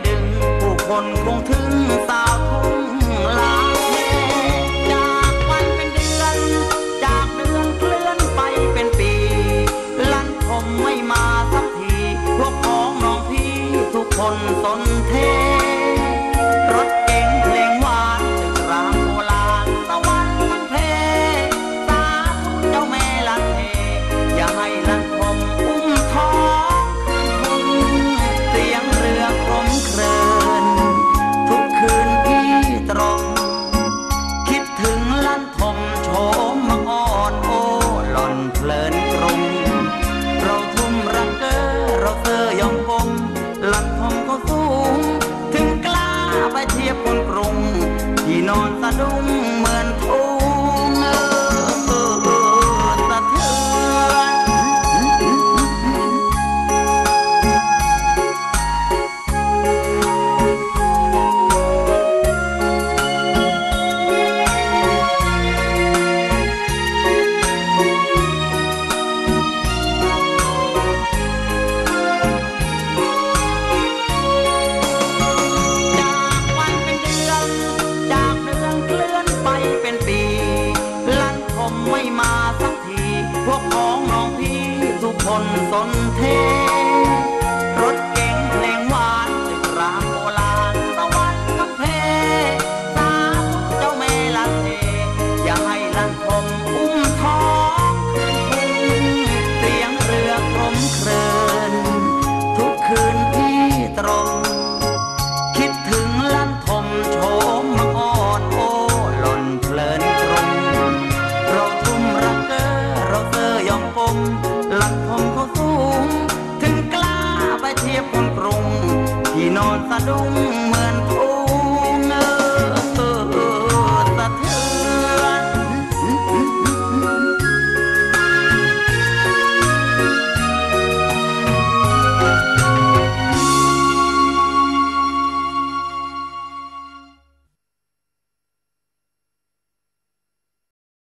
ดึงผู้คนคงถึงสาวทุ่งลาเทจากวันเป็นเดือนจากเดือนเคลื่อนไปเป็นปีลั่นคมไม่มาสักทีพวกพ้องน้องพี่ทุกคนสนเทรถเก๋งเพลงหวานตึกรามโบราณสวรรค์มันเพสาธุเจ้าแม่ลันเทอย่าให้ลั่นคมอุ้มท้องคืนเสียงเรือคมเครินทุกคืนพี่ตรงคิดถึงลั่นทมโฉมมาอ่อนโอ้หล่อนเพลินกรุงเราทุ่มรักเกอเราเธอยอมกลมลั่นทมก็สูงถึงกล้าไปเทียบคนกรุงที่นอนสะดุ้งเหมือนทุ่งสะเทือน จากวันเป็นเดือนจากเดือนเคลื่อนไปเป็นปีลั่นคมไม่มาสักทีพวกพ้องน้องพี่ทุกคนสนเทรถเก๋งเพลงหวานตึกรามโบราณสวรรค์มันเพสาธุเจ้าแม่ลันเทอย่าให้ลั่นคมอุ้มท้องคืนเสียงเรือคมเครินทุกคืนพี่ตรงคิดถึงลั่นทมโฉมมาอ่อนโอ้หล่อนเพลินกรุงเราทุ่มรักเกอเราเธอยอมกลมลั่นทมเขาสูงถึงกล้าไปเทียบคนกรุงที่นอนสะดุ้ง